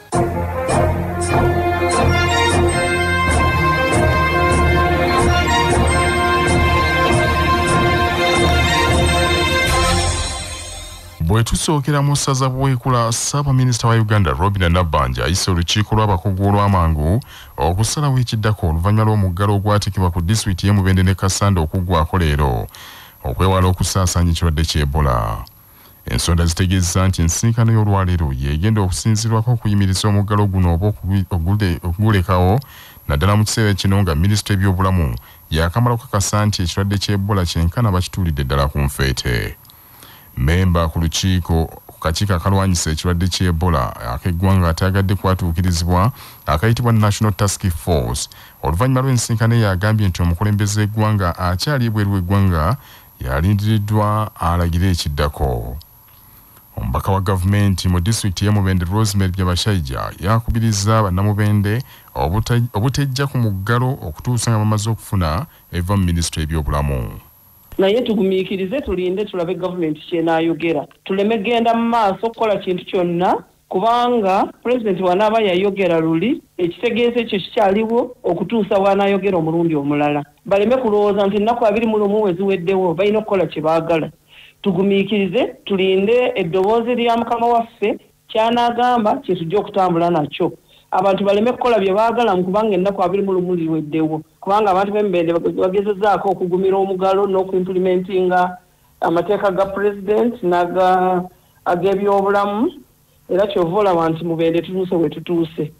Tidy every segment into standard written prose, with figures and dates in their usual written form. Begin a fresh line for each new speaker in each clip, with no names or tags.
Bwe tusookera mu ssaza Bwekula, Ssaabaminisita wa Uganda Robinah Nabbanja ayise olukiiko lw'abakugu olw'amangu okusalawo ekiddako oluvannyuma lw'omuggalo ogwatikibwa ku disitulikiti y'e Mubende ne Kasanda okuggwako leero okwewala okusaasaanya ekirwadde ky'Ebola. Ensonda zitegeeza nti ensisinkano y'olwaleero yegenda okusinziirwako okuyimiriza omuggalo guno oba okugulekawo naddala mu kiseera kino nga minisitule y'ebyobulamu yakamala okukakasa nti ekirwadde ky'Ebola kyenkana bakituulidde ddala ku nfeete. Memba ku lukiiko ku kakiiko akalwanyisa ekirwadde ky'Ebola ak'eggwanga atayagadde kwatuukirizibwa akayitibwa National Task Force oluvannyuma lw'ensisinkano yagambye nti omukulembeze w'eggwanga akyali ebweru w'eggwanga yalindiriddwa alagire ekiddako. Omubaka wa gavumenti mu disitulikiti y'e Mubende Rosemary Byabashaija yakubiriza bannamubende obutejja ku muggalo okutuusa nga bamaze okufuna eva mu minisitule y'ebyobulamu.
Naye tugumiikirize tulinde tulabe gavumenti kyenaayogera tuleme genda mu maaso okukola kintu kyonna kubanga pulezidenti wanaaba yayogera luli ekitegeeza ekyo kikyaliwo okutuusa wanaayogera omulundi omulala. Baleme kulowooza nti ennaku 21 weziweddewo balina okukola kye baagala. Tugumiikirize tulinde eddoboozi lya mukama waffe kyanaagamba kye tujja okutambula nakyo. Abantu baleme kukola bye baagala kubanga ennaku 21 ziweddewo kubanga abantu b'Emubende bagezezzaako okugumira omugalo n'okuimplementinga amateeka ga president ag'ebyobulamu era kyova olaba nti Mubende tutuuse we tutuuse.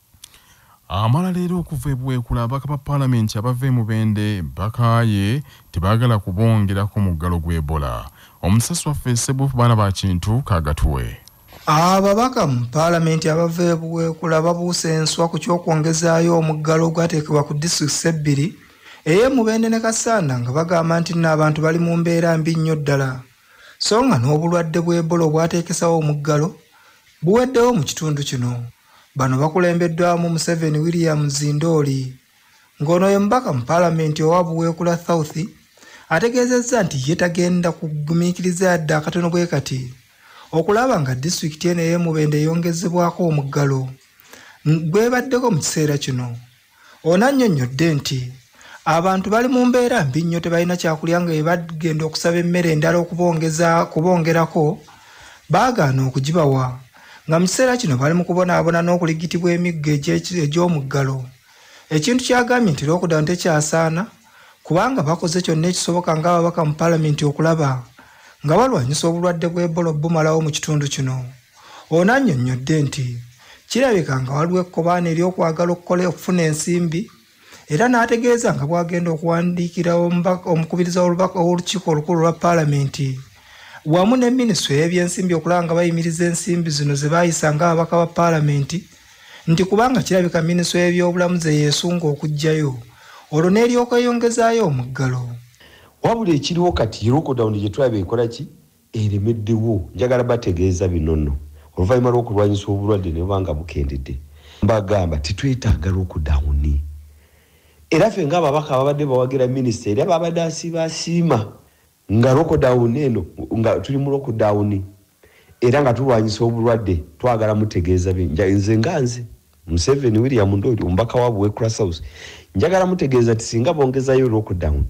Amala leero okuva e Bwekula ababaka ba paalamenti abava e Mubende bakaaye tebaagala kubongerako muggalo gw'Ebola. Omusasi waffe Ssebuufu baana ba Kintu Kaagatuwe.
Ababaka mu paalamenti abava e Bwekula babuuse enswa ku ky'okwongezaayo omuggalo ogwateekebwa ku disitulikiti ebbiri ey'e Mubende ne Kasanda nga bagamba nti n'abantu bali mu mbeera mbi nnyo ddala so nga n'obulwadde bw'Ebola obwateekesawo omuggalo buweddewo mu kitundu kino. Bano bakulembeddwamu Museveni William Zindooli ng'ono ye mubaka mu paalamenti owa Bwekula South ategeezezza nti ye tagenda kugumiikiriza yadde akatono bwe kati okulaba nga disitulikiti eno ey'e Mubende eyongezebwako omuggalo gwebaddeko mu kiseera kino. Ono annyonnyodde nti abantu bali mu mbeera mbi nnyo tebalina kyakulya nga bwe bagenda okusaba emmere endala kubongerako baagaana okugibawa nga mu kiseera kino bali mu kubonaabona n'okuligitibwa emiggo egy'omuggalo. Ekintu kyagambye nti lockdown tekyasaana kubanga bakoze kyonna ekisoboka ng'ababaka mu paalamenti okulaba nga balwanyisa obulwadde bw'Ebola obumalawo mu kitundu kino. Ono annyonnyodde nti kirabika nga waliwo ekkobaana ery'okwagala okufuna ensimbi era n'ategeeza nga bwagenda okuwandiikira omukubiriza w'olukiiko olukulu lwa paalamenti wamu ne minisitule y'ebyensimbi okulaba nga bayimiriza ensimbi zino ze baayisa ng'ababaka ba paalamenti nti kubanga kirabika minisitule y'ebyobulamu ze yeesunga okuggyayo olwo n'eryoka eyongezaayo omuggalo.
Wabula ekiriwo kati lockdown gye tulaba ekola ki eremeddewo njagala bategeeza binono oluvannyuma lw'okulwanyisa obulwadde ne bubanga bukendedde mbagamba titwetaaga lockdown era ffe ng'ababaka ababadde bawagira minisita era babadde asiima nga lockdown eno nga tuli mu lockdown era nga tulwanyisa obulwadde twagala mutegeeza nze nga nze Museveni William Ndooli omubaka wa Bwekula South njagala mutegeeza ti singa bongezayo lockdown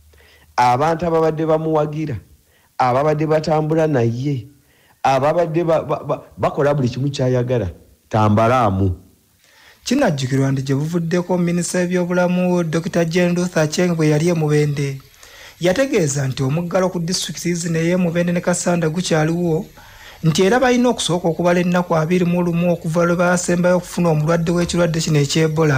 abantu ababadde bamuwagira ababadde batambula naye ababadde bakola buli kimu kyayagala tambalaamu.
Kinajjukirwa nti gye buvuddeko minisita w'ebyobulamu Dr. Jane Ruth Aceng bwe yali e Mubende yategeeza nti omuggalo ku disitulikiti zino ey'e Mubende ne Kasanda gukyaliwo nti era balina okusooka okubala ennaku 21 okuva lwe baasembayo okufuna omulwadde w'ekirwadde kino eky'Ebola.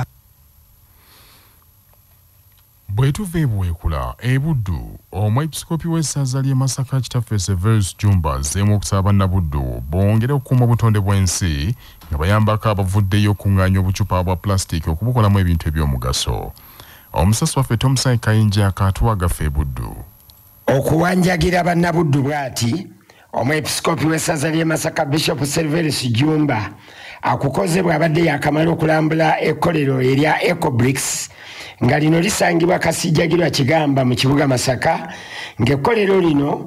Bwe tuva e Bwekula e Buddu omwepisikoopi w'essaza ly'e Masaka kitaffe Severus Jumba azzeemu okusaba bannabuddu bongere okukuuma obutonde bw'ensi nga bayambako abavuddeyo okuŋŋaanya obucupa bwa pulasitiiki okubukolamu ebintu eby'omugaso. Omusasi waffe Thompson Kayinja akaatuwa gaffe e Buddu.
Okuwanjagira bannabuddu bw'ati omwepisikoopi w'essaza ly'e Masaka Bishop Severus Jumba akukoze bw'abadde yakamala okulambula ekkolero erya Ecobricks nga lino lisangibwa Kasijjagirwa Kigamba mu kibuga Masaka ng'ekkolero lino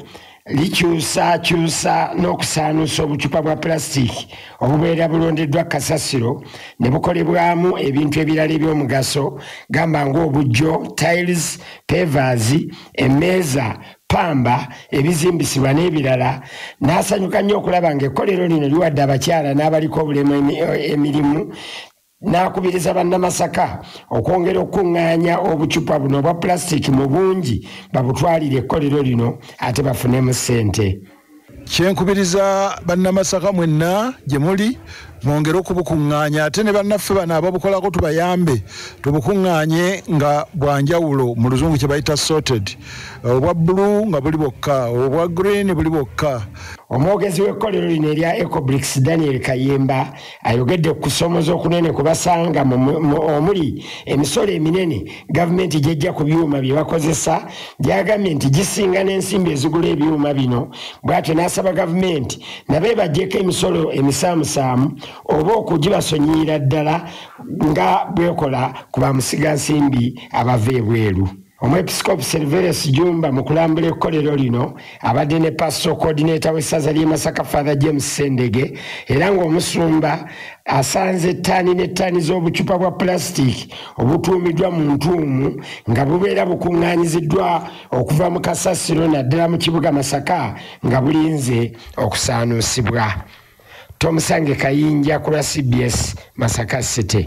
likyusa n'okusaanuusa obucupa bwa plastic obubeera bulondeddwa kasasiro ne bukolebwamu ebintu ebirala eby'omugaso gamba ng'obujjo, tiles, pavers, emmeeza, pamba, ebizimbisibwa n'ebirala. N'asanyuka nnyo okulaba ng'ekkolero lino liwadde abakyala n'abaliko obulemu emirimu, n'akubiriza bannamasaka okwongera okuŋŋaanya obucupa buno obwa plastic mu bungi babutwalire ekkolero lino ate bafunemu ssente.
Kyenkubiriza bannamasaka mwenna gye muli mwongere okubukuŋŋaanya ate ne bannaffe bano ababukolako tubayambe tubukuŋŋaanye nga bwanjawulo mu luzungu kye bayita sorted, obwa bbulu nga buli bwokka, obwa green buli bwokka.
Omwogezi w'ekkolero lino erya Ecobricks Daniel Kayemba ayogedde ku kusomoza okunene kubasanga omuli emisolo eminene gavumenti gy'ejja ku byuma bye bakozesa, gyagambye nti gisinga n'ensimbi ezigula ebyuma bino, bw'atyo n'asaba gavumenti nabe baggyeko emisolo emisaamusaamu oba okugibasonyiira ddala nga bwekola ku bamusigansimbi abava ebweru. Omwepiskopi Silverus Jumba mu kulambula ekkolero lino abadde ne pastoral coordinator w'essaza ly'e Masaka Father James Sendege, era ng'omusumba asanze ttaani n'ettaani z'obucupa bwa plastic obutuumiddwa mu ntuumu nga bubeera bukuŋŋaanyiziddwa okuva mu kasasiro naddala mu kibuga Masaka nga bulinze okusaanuusibwa. Tomusange Kayinja ku lwa CBS Masaka City.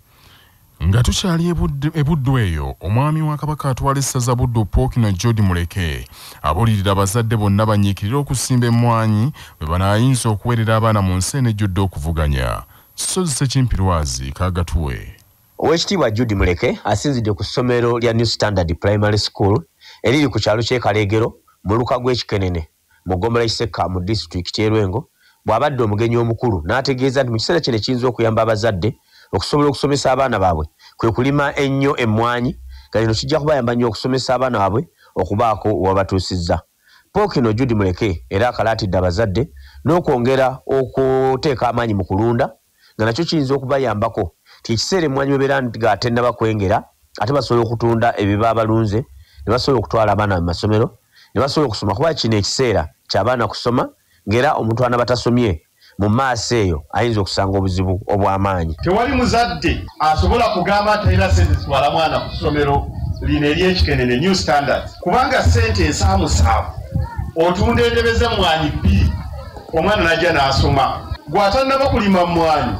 Nga tukyali ebuddu eyo, omwami wa Kabaka atwala essaza Buddu Ppookino George Muleke abulirira abazadde bonna banyiikirira okusimba emmwanyi bwe banaayinza okuweerera abaana mu nsi enejjudde okuvuganya. Sozi Ssekimpirwazi kaagatuwe.
Oweekitiibwa Jude Muleke asinzidde ku ssomero lya New Standard Primary School eriri ku kyalo ky'e Kaleegero mu luka gw'Ekikenene mu ggombolola Iseka mu disitulikiti y'e Lwengo bw'abadde omugenyi omukulu n'ategeeza nti mu kiseera kino ekiyinza okuyamba abazadde okusobola okusomesa abaana baabwe kwe kulima ennyo emmwanyi nga lino kijja kubayamba nnyo okusomesa abaana baabwe okubaako wabatuusizza. Ppookino Jude Muleke era akalaatidde abazadde n'okwongera okuteeka amaanyi mu kulunda nga nakyo kiyinza okubayambako ti ekiseera emmwanyi webeera nga tennaba kwengera ate basobola okutunda ebiba balunze ne basobola okutwala abaana mu masomero ne basobola okusoma kuba kino ekiseera ky'abaana kusoma ng'era omuntu anabatasomye mu maaso eyo ayinza okusanga obuzibu obw'amaanyi.
Tewali muzadde asobola kugamba atalina ssente zitwala mwana ku ssomero lino ery'Ekikenene New Standard kubanga ssente ensaamusaamu otunda endebe z'emmwanyi bbiri omwana najja n'asoma, gw'atannaba kulima mmwanyi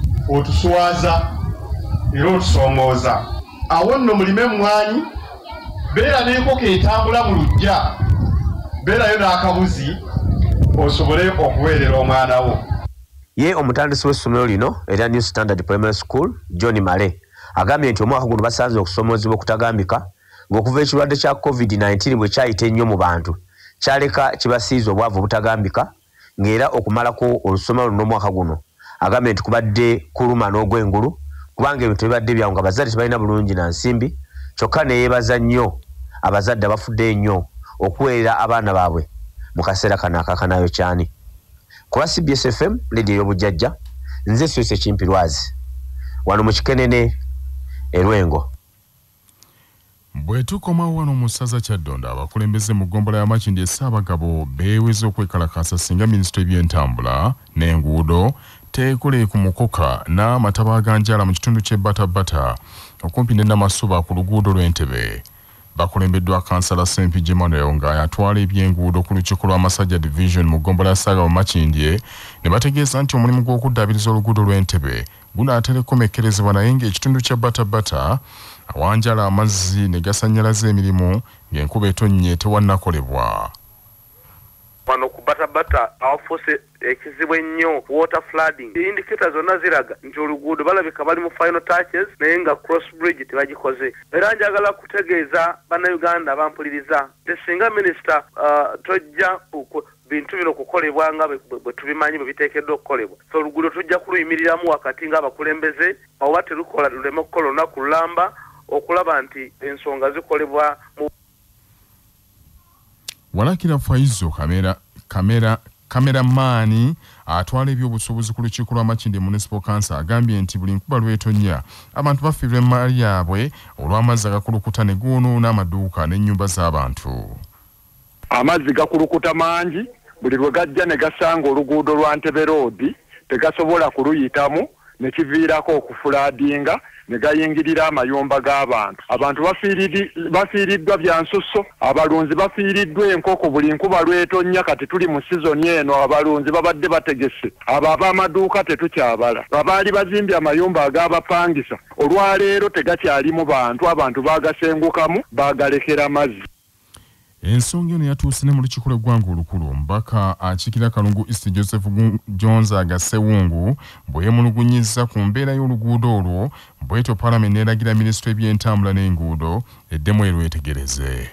otuswaza era otusoomooza. Awo nno mulime emmwanyi, beera n'enkoko etambula mu luggya, beerayo n'akabuzi osobole okuweerera omwana wo.
Ye omutandisi w'essomero lino erya New Standard Primary School John Male agambye nti omwaka guno basanze okusomoozebwa okutagambika ng'okuva ekirwadde kya COVID-19 bwe kyayita ennyo mu bantu kyaleka kibasiiza obwavu obutagambika ng'era okumalako olusomero luno omwaka guno agambye nti kubadde kuluma n'ogw'engulu kubanga ebintu bibadde byawo nga abazadde tebalina bulungi na nsimbi, kyokka ne yeebaza nnyo abazadde abafudde ennyo okuweerera abaana baabwe mu kaseera kano akakanayo kyani. Ku lwa CBS FM leediyo y'obujjajja, nze Ssekimpirwazi wano mu Kikenene e Lwengo.
Bwe tukomawo wano mu ssaza Kyaddondo, abakulembeze mu ggombolola ya Makindye e Ssaabagabo beeweze okwekalakaasa singa minisitule y'ebyentambula n'enguudo teekole ku mukoka n'amataba aganjala mu kitundu ky'e Batabbata okumpi ne Namasuba ku luguudo lw'Entebbe. Bakulembeddwa kansala Sempigi Emmanuel nga atwala eby'enguudo ku lukiiko lw'Amasajja Division mu ggombolola ya Ssaabagabo Makindye ne bategeeza nti omulimu gw'okuddaabiriza oluguudo lw'Entebbe gunaatelekomekkerezebwa naye ng'ekitundu kya Batabbata awanjala amazzi ne gasannyalaza emirimu ng'enkuba etonnye tewannakolebwa.
Wano ku Batabbata awafuuse ekizibu ennyo water flooding. Indicators zonna ziraga nti oluguudo balabika bali mu final touches naye nga cross bridge tebagikoze. Era njagala kutegeeza bannayuganda abampuliriza nti singa minisita tojja bintu bino kukolebwa nga bwe tubimanyi bwe biteekeddwa okukolebwa, so oluguudo tujja kuluyimiriramu wakati ng'abakulembeze oba terukola luleme okukola olunaku lulamba okulaba nti ensonga zikolebwa mu
Walakira Faizo kameramaani atwala eby'obusuubuzi ku lukiiko lwa Makindye Municipal Council agambye nti buli nkuba lwetonya abantu bafiirwa emmali yaabwe olw'amazzi agakulukuta ne goonoona amaduuka n'ennyumba z'abantu.
amazzi gakulukuta mangi buli lwe gajja ne gasanga oluguudo lwa Ntebe Road tegasobola kuluyitamu ne kiviirako okufuladinga ne gayingirira amayumba g'abantu. Abantu bafiiriddwa bya nsusso, abalunzi bafiiriddwa enkoko buli nkuba lwetonya. Kati tuli mu sizoni eno abalunzi babadde bategese, abo ab'amaduuka tetukyabala, abaali bazimbye amayumba ag'abapangisa olwaleero tegakyalimu bantu, abantu baagasengukamu baagalekera mazzi.
Ensonga eno yatuuse ne mu lukiiko lw'eggwanga olukulu. Mbaka akiikirira Kalungu East Joseph Jones Agasewungu bwe yeemulugunyizza ku mbeera y'oluguudo olwo, bw'etyo Paalamenti n'eragira Minisitule y'Ebyentambula n'Enguudo eddemu erwetegereze.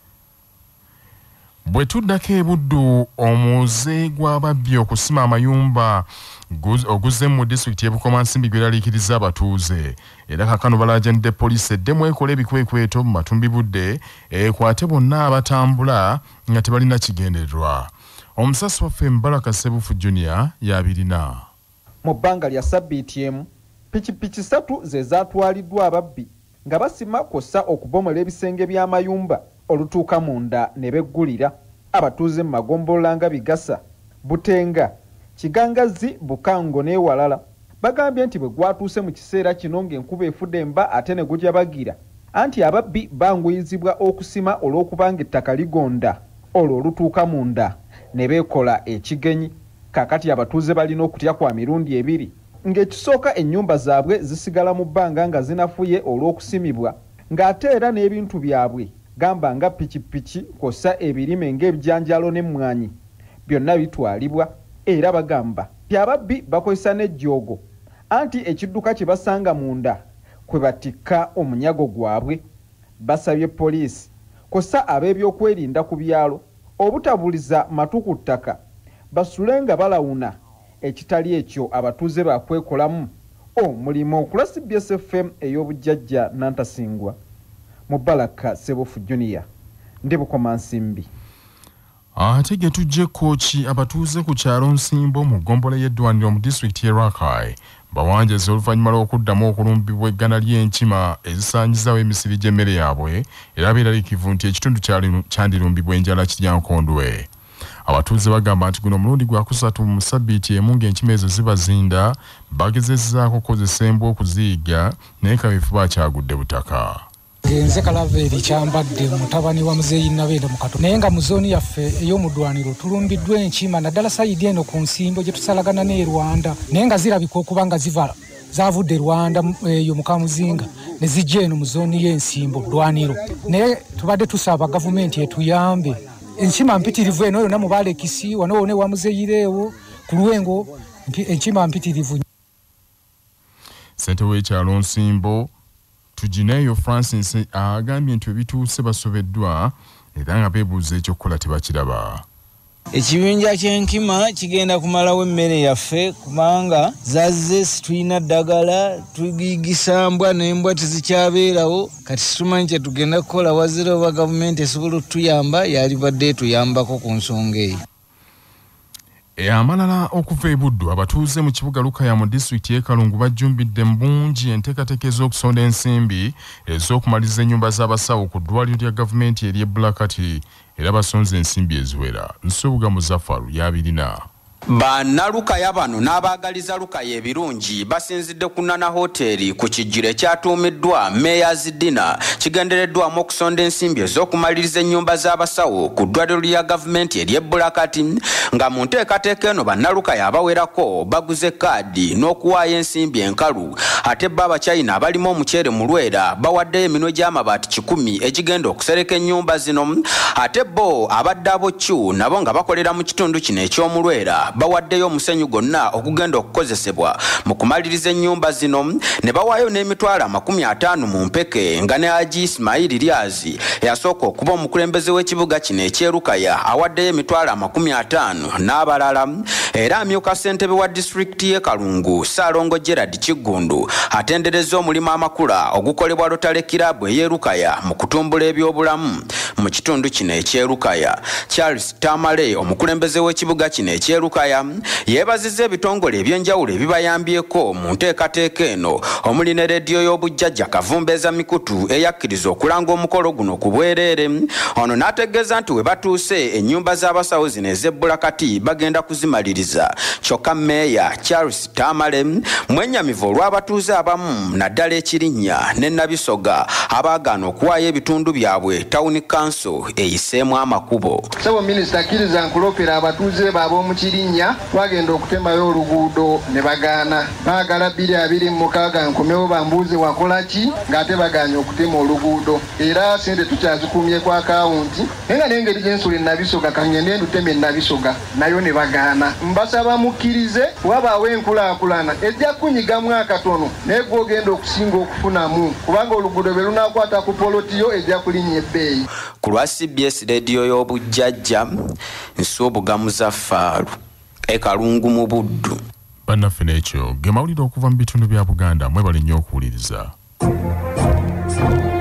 Bwe tuddako e Buddu, omuze gw'ababbi okusima amayumba oguzze mu disitulikiti y'e Bukomansimbi gw'eraliikiriza abatuuze. Era kaakano balaajanidde poliisi eddemu ekola ebikwekweto mu Matumbi Budde ekwate bonna abatambula nga tebalina kigendererwa. Omusasi waffe Mbaraka Sebufu Junior y'abirina.
Mu bbanga lya ssabbiiti emu, pikipiki 3 ze zaatwaliddwa ababbi nga basima kw'ossa okubomola ebisenge by'amayumba olutuuka munda ne beggulira abatuuze mu magombolola nga Bigasa, Butenga, Kigangazi, Bukango n'ewalala. Bagambye nti bwe gwatuuse mu kiseera kino ng'enkuba efudde emba ate ne gujabagira, anti ababbi banguyizibwa okusima olw'okubanga ettaka ligonda olwo olutuuka munda ne beekola ekigenyi. Kaakati abatuuze balina okutya kwa mirundi ebiri, ng'ekisooka ennyumba zaabwe zisigala mu bbanga nga zinafuye olw'okusimibwa, ng'ate era n'ebintu byabwe gamba nga pikipiki kw'ossa ebirime ng'ebijanjalo n'emmwanyi byonna bitwalibwa. Era bagamba nti ababbi bakozesa n'ejjoogo, anti ekidduka kye basanga munda kwe batikka omunyago gwabwe. Basabye poliisi kw'ossa ab'ebyokwerinda ku byalo obutabuliza matu ku ttaka, basule nga balawuna ekitali ekyo abatuuze bakwekolamu omulimu. Okula CBS FM ey'obujjajja Nantasingwa, Mubaraka Sebufu Junior, ndi Bukomansimbi.
Ate ge tujjeko ki abatuuze ku kyalo Nsimbo mu ggombolola y'eddwaniro mu disitulikiti y'e Rakai bawanjeze oluvannyuma lw'okuddamu okulumbibwa eggana ly'enkima ezisaanyizaawo emisiri gy'emmere yaabwe, era beeraliikivu nti ekitundu kyandirumbibwa enjala kiryankondwe. Abatuuze bagamba nti guno omulundi gwa kusatu mu ssabbiiti emu ng'enkima ezo zibazinda, bagezezzaako kukozesa embwa okuziyiga naye kaweefube kyagudde butaka.
Nze Kalaveri Kyambadde mutabani wa muzeeyi Nabenda Mukato, naye nga mu zooni yaffe ey'omuddwaniro tulumbiddwa enkima naddala sayidi eno ku Nsimbo gye tusalagana n'e Rwanda, naye nga zirabika okuba nga zavudde Rwanda eyo mu Kamuzinga ne zijja eno mu zooni y'Ensimbo ddwaniro. Naye tubadde tusaba gavumenti etuyambe, enkima mpitirivu eno yonna mu Balekisi wano wona ewa muzeeyireewo ku Lwengo, enkima mpitirivu.
Ssentebe w'ekyalo Nsimbo Tugineyo Francis agambye nti ebituuse basobeddwa era nga beebuuza ekyokukola tebakiraba.
Ekibinja ky'enkima kigenda kumalawo emmere yaffe kubanga zazze situlina ddagala, tugigisa mbwa n'embwa tezikyabeerawo. Kati situmanyi kye tugenda kukola, wazira oba gavumenti esobola okutuyamba yalibadde etuyambako ku nsonga eyo.
Amalala okuva e Buddu, abatuuze mu kibuga Lukaya mu disitulikiti y'e Kalungu bajjumbidde mbungi enteekateeka ez'okusonda ensimbi ez'okumaliriza ennyumba z'abasawo ku ddwaliro lya gavumenti ery'e Bulakati, era basonze ensimbi eziwera. Nsubuga Muzaffaru y'abirina.
Bannalukaya bano n'abaagaliza Lukaya ebirungi basinzidde ku Nana Hoteri ku kijjiro ekyatuumiddwa Mayor's Dinner, kigendereddwamu okusonda ensimbi ez'okumaliriza ennyumba z'abasawo ku ddwaliro lya gavumenti ery'e Bulakati, nga mu nteekateeka eno bannalukaya abawerako baguze kaadi n'okuwaayo ensimbi enkalu, ate bo Abachina abalimu omuceere mu Lwera bawaddeyo eminwe gy'amabaati 100 egigenda okusereka ennyumba zino, ate bo abadde ab'Ochu nabo nga bakolera mu kitundu kino eky'omu Lwera bawaddeyo omusenyu gonna okugenda okukozesebwa mu kumaliriza ennyumba zino, ne bawaayo n'emitwalo 50 mu mpeke, nga ne Haji Ismail Lyazi eyasooka okuba omukulembeze w'ekibuga kino eky'Erukaya awaddeyo emitwalo 50 n'abalala. Era amyuka ssentebe wa disitulikiti y'e Kalungu Ssaalongo Gerard Kiggundu atendereza omulimu amakula ogukolebwa Rotary Club ey'Erukaya mu kutumbula ebyobulamu. mu kitundu kino ekyerukaya. Charles Tamale omukulembeze w'ekibuga kino ekyerukaya yeebazizza ebitongole ebyenjawulo ebibayambyeko mu nteekateeka eno omuli ne rediyo y'obujjajja Kavumbeeza Mikutu eyakkiriza okulanga omukolo guno ku bwereere. Ono n'ategeeza nti we batuuse ennyumba z'abasawo zino ez'ebbula kati bagenda kuzimaliriza. Kyokka Meeya Charles Tamale mwennyamivu olw'abatuuze abamu naddala Ekirinnya ne Nabisoga abaagaana okuwaayo ebitundu byabwe Town Council eyiseemu amakubo.
Sebo Minisita akkiriza nkulopera abatuuze baab'omu Kirinnya twagenda okutemayo oluguudo ne bagaana. Baagala 2026 nkomewo bambuuze wakola ki ng'ate bagaanye okutema oluguudo. Era sente tukyazikumye ku akawunti naye nga n'engeri gy'ensula Nabisoga kangende nduteme Nabisoga nayo ne bagaana. Mbasaba mukkirize wabaawo enkulaakulana ejja kunyigamu akatono naye gw'ogenda okusinga okufunamu kubanga oluguudo bwe lunaakwata ku polotiyo ejja kulinnya ebbeeyi.
Ku lwa CBS rediyo y'obujjajja Nsuubugamu Zaffaaru Ekalungu mu Buddu.
Bannaffe n'ekyo ge mawulire okuva mu bitundu bya Buganda mwebale nnyo okuwuliriza.